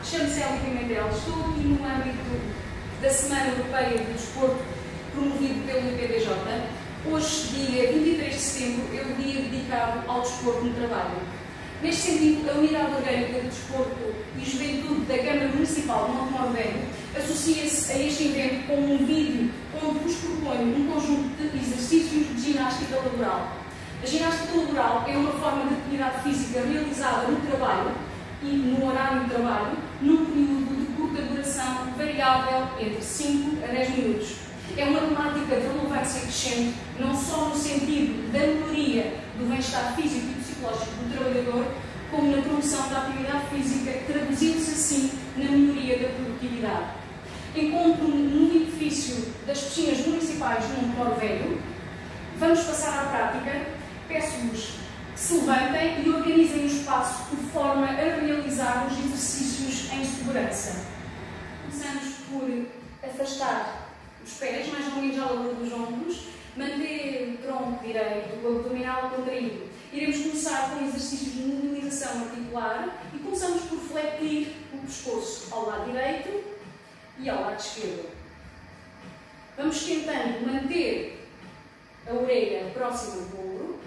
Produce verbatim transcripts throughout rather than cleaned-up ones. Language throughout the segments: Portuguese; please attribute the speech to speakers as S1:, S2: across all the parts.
S1: Chamo-me Célia Pimentel, estou aqui no âmbito da Semana Europeia do Desporto, promovido pelo I P D J. Hoje, dia vinte e três de setembro, é o dia dedicado ao desporto no trabalho. Neste sentido, a Unidade Orgânica de Desporto e Juventude da Câmara Municipal de Montemor Velho associa-se a este evento com um vídeo onde vos proponho um conjunto de exercícios de ginástica laboral. A ginástica laboral é uma forma de atividade física realizada no trabalho e no horário de trabalho, num período de curta duração variável entre cinco a dez minutos. É uma temática de relevância crescente, não só no sentido da melhoria do bem-estar físico e psicológico do trabalhador, como na promoção da atividade física, traduzindo-se assim na melhoria da produtividade. Encontro-me no edifício das piscinas municipais de Montemor Velho. Vamos passar à prática. Peço-vos que se levantem e organizem o espaço de forma a realizar os exercícios em segurança. Começamos por afastar os pés, mais ou menos à altura dos ombros, manter o tronco direito, o abdominal contraído. Iremos começar com exercícios de mobilização articular e começamos por fletir o pescoço ao lado direito e ao lado esquerdo. Vamos tentando manter a orelha próxima do ombro,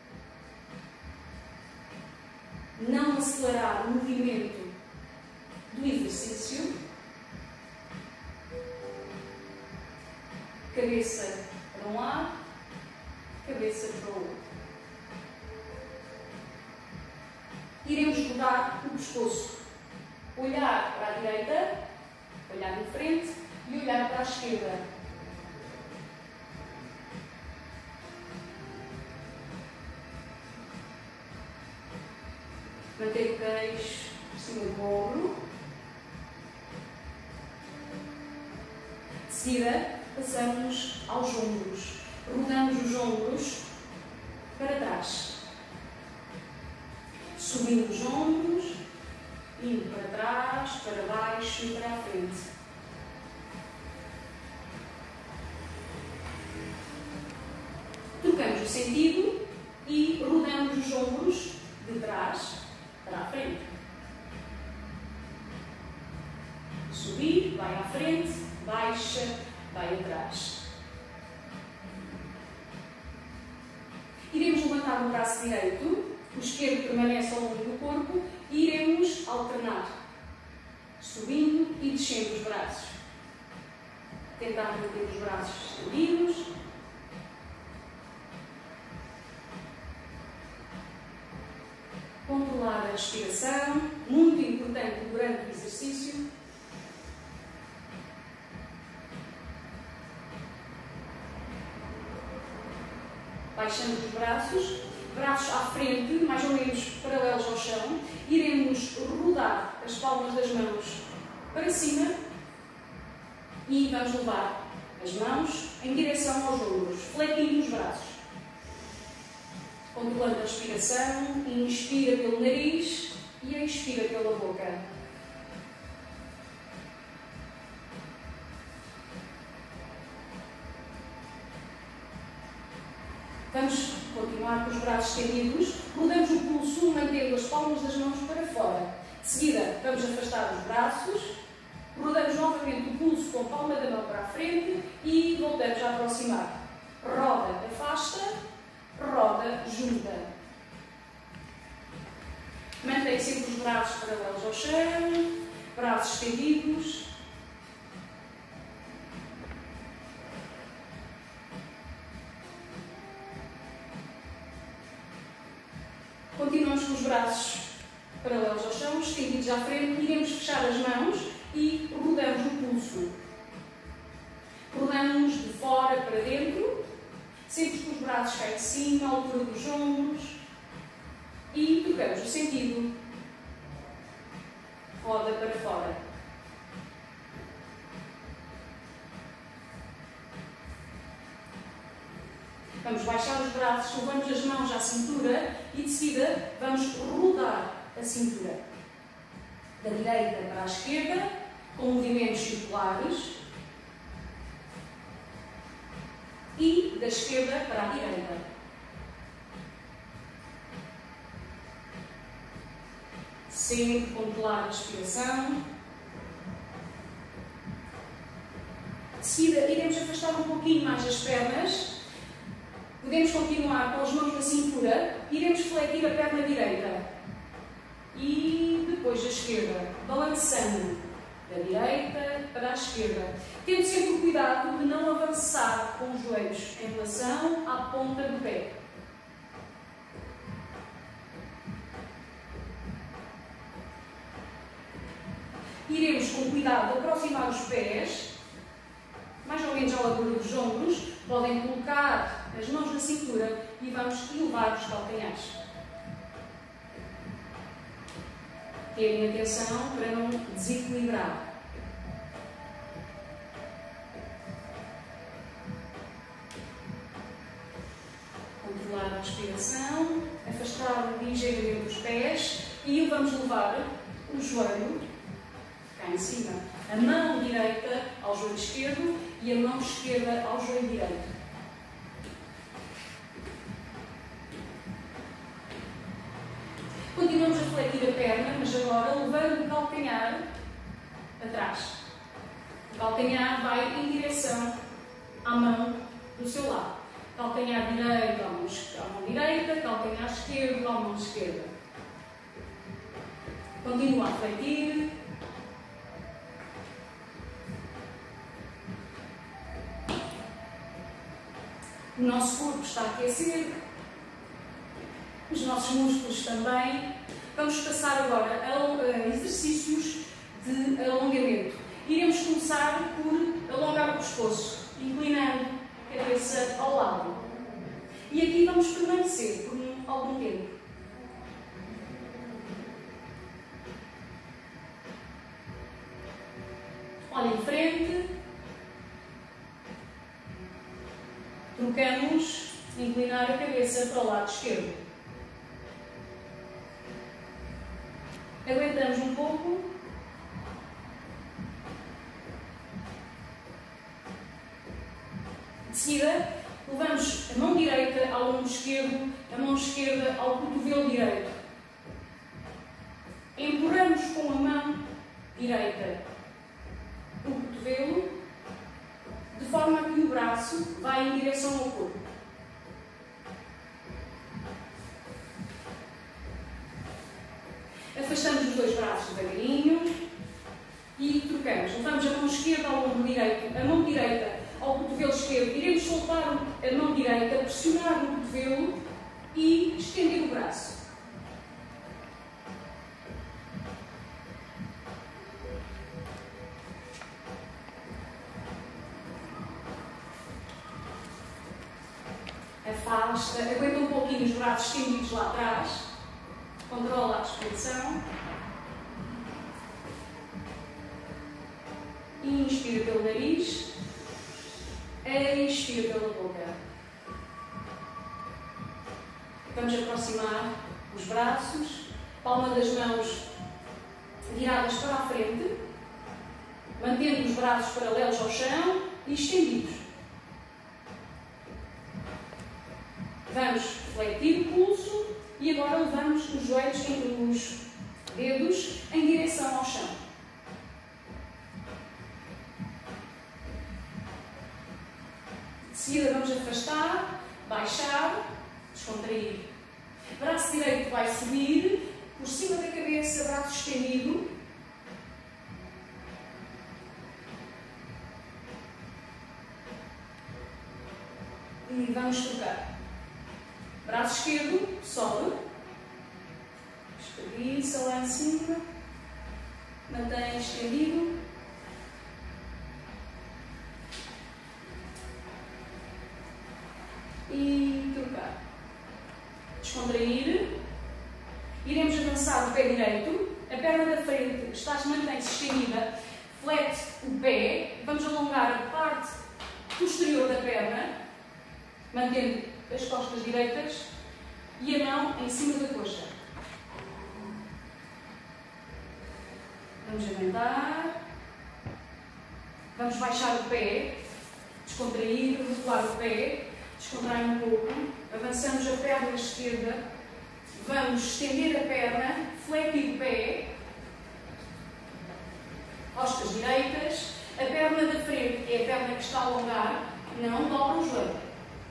S1: não acelerar o movimento do exercício, cabeça para um lado, cabeça para o outro. Iremos rodar o pescoço, olhar para a direita, olhar em frente e olhar para a esquerda. Manter o queixo por cima do ombro. De seguida, passamos aos ombros. Rodamos os ombros para trás. Subindo os ombros, indo para trás, para baixo e para a frente. Trocamos o sentido e rodamos os ombros de trás para a frente. Subir, vai à frente, baixa, vai atrás. Iremos levantar o braço direito, o esquerdo permanece ao longo do corpo e iremos alternar, subindo e descendo os braços. Tentar manter os braços estendidos. Controlar a respiração, muito importante durante o exercício. Baixamos os braços, braços à frente, mais ou menos paralelos ao chão. Iremos rodar as palmas das mãos para cima e vamos levar as mãos em direção aos ombros, fletindo os braços. Controlando a respiração, inspira pelo nariz e expira pela boca. Vamos continuar com os braços estendidos, rodamos o pulso, mantendo as palmas das mãos para fora. De seguida, vamos afastar os braços, rodamos novamente o pulso com a palma da mão para a frente e voltamos a aproximar. Roda, afasta. Roda, junta. Mantém sempre os braços paralelos ao chão, braços estendidos. Continuamos com os braços paralelos ao chão, estendidos à frente. Iremos fechar as mãos e rodamos o pulso. Rodamos de fora para dentro. Sempre que os braços caem de cima, à altura dos ombros. E trocamos o sentido. Roda para fora. Vamos baixar os braços, levamos as mãos à cintura e de seguida vamos rodar a cintura. Da direita para a esquerda, com movimentos circulares. E da esquerda para a direita. Sempre controlar a respiração. De seguida, iremos afastar um pouquinho mais as pernas. Podemos continuar com as mãos na cintura. Iremos fletir a perna direita. E depois a esquerda, balançando da direita para a esquerda. Tendo sempre o cuidado de não avançar com os joelhos em relação à ponta do pé. Iremos com cuidado aproximar os pés, mais ou menos à largura dos ombros. Podem colocar as mãos na cintura e vamos elevar os calcanhares. Terem atenção para não desequilibrar. Controlar a respiração, afastar ligeiramente os pés e vamos levar o joelho cá em cima. A mão direita ao joelho esquerdo e a mão esquerda ao joelho direito. Continuamos a fletir a perna, mas agora levando o calcanhar atrás. O calcanhar vai em direção à mão do seu lado. Calcanhar direito à mão, à mão direita, calcanhar esquerdo à mão esquerda. Continua a fletir. O nosso corpo está a aquecer. Os nossos músculos também. Vamos passar agora a exercícios de alongamento. Iremos começar por alongar o pescoço, inclinando a cabeça ao lado. E aqui vamos permanecer por algum tempo. Olha em frente. Trocamos, inclinar a cabeça para o lado esquerdo. Aguentamos um pouco. De seguida, levamos a mão direita ao ombro esquerdo, a mão esquerda ao cotovelo direito. Empurramos com a mão direita o cotovelo, de forma que o braço vai em direção ao corpo. Afastamos os dois braços devagarinho e trocamos. Levamos a mão esquerda ao ombro direito, a mão direita ao cotovelo esquerdo. Iremos soltar a mão direita, pressionar no cotovelo e estender o braço. Afasta, aguenta um pouquinho os braços estendidos lá atrás. Controla a respiração. Inspira pelo nariz. Expira pela boca. Vamos aproximar os braços. Palma das mãos viradas para a frente. Mantendo os braços paralelos ao chão e estendidos. Vamos fletir o pulso. E agora levamos os joelhos entre os dedos em direção ao chão. De seguida vamos afastar, baixar, descontrair. Braço direito vai subir, por cima da cabeça, braço estendido. E vamos trocar. Braço esquerdo, sobe, espreguiça lá em cima, mantém estendido. E trocar. Descontrair. Iremos avançar o pé direito, a perna da frente está, mantém-se estendida, flete o pé, vamos alongar a parte posterior da perna, mantendo as costas direitas e a mão em cima da coxa. Vamos aumentar. Vamos baixar o pé, descontrair, recuar o pé, descontrair um pouco. Avançamos a perna esquerda. Vamos estender a perna, flexo o pé, costas direitas, a perna da frente, que é a perna que está a alongar, não dobra o joelho.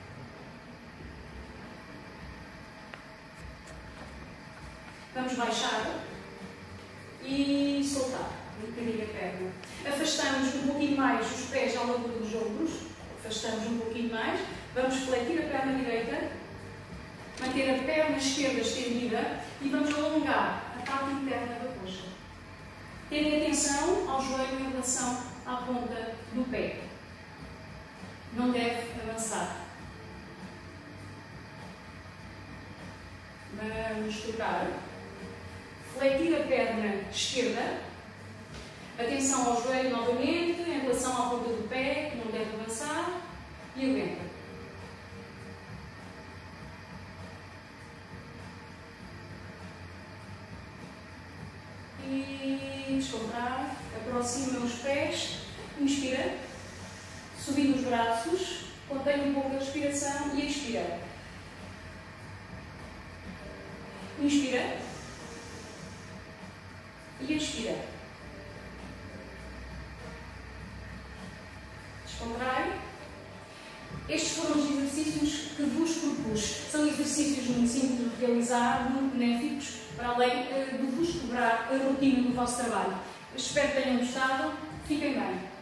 S1: Vamos baixar e soltar um bocadinho a perna. Afastamos um pouquinho mais os pés à altura dos ombros, afastamos um pouquinho mais, vamos flexir a perna direita, manter a perna esquerda estendida e vamos alongar a parte interna da coxa. Tenham atenção ao joelho em relação à ponta do pé. Não deve avançar. Vamos tocar. Flexir a perna esquerda. Atenção ao joelho novamente, em relação à ponta do pé, que não deve avançar. E aguenta. E descontrar. Aproxima os pés. Inspira. Subindo os braços. Contém um pouco a respiração e expira. Inspira. E expira. Descontrai. Estes foram os exercícios que vos propus. São exercícios muito simples de realizar, muito benéficos, para além uh, de vos quebrar a rotina do vosso trabalho. Espero que tenham gostado. Fiquem bem.